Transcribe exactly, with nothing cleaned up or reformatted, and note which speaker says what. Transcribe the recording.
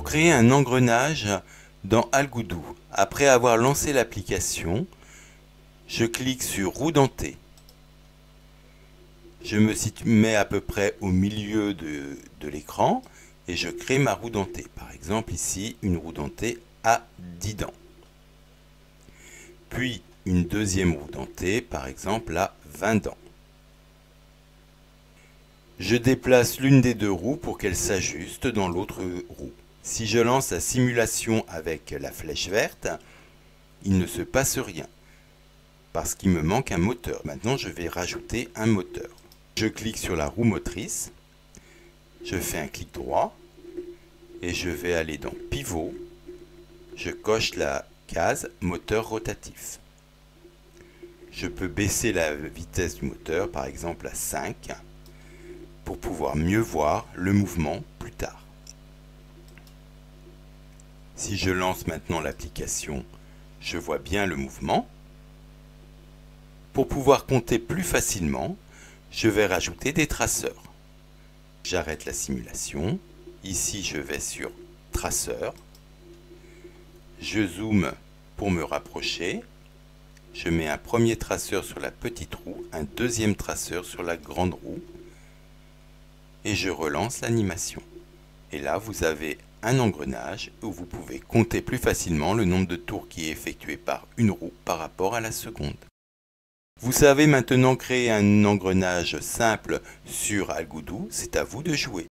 Speaker 1: Pour créer un engrenage dans Algoudou, après avoir lancé l'application, je clique sur roue dentée. Je me situe, mets à peu près au milieu de, de l'écran et je crée ma roue dentée. Par exemple ici, une roue dentée à dix dents. Puis une deuxième roue dentée, par exemple à vingt dents. Je déplace l'une des deux roues pour qu'elle s'ajuste dans l'autre roue. Si je lance la simulation avec la flèche verte, il ne se passe rien parce qu'il me manque un moteur. Maintenant, je vais rajouter un moteur. Je clique sur la roue motrice, je fais un clic droit et je vais aller dans Pivot. Je coche la case moteur rotatif. Je peux baisser la vitesse du moteur, par exemple à cinq, pour pouvoir mieux voir le mouvement plus tard. Si je lance maintenant l'application, je vois bien le mouvement. Pour pouvoir compter plus facilement, je vais rajouter des traceurs. J'arrête la simulation. Ici, je vais sur Traceur. Je zoome pour me rapprocher. Je mets un premier traceur sur la petite roue, un deuxième traceur sur la grande roue. Et je relance l'animation. Et là, vous avez un engrenage où vous pouvez compter plus facilement le nombre de tours qui est effectué par une roue par rapport à la seconde. Vous savez maintenant créer un engrenage simple sur Algoudou, c'est à vous de jouer.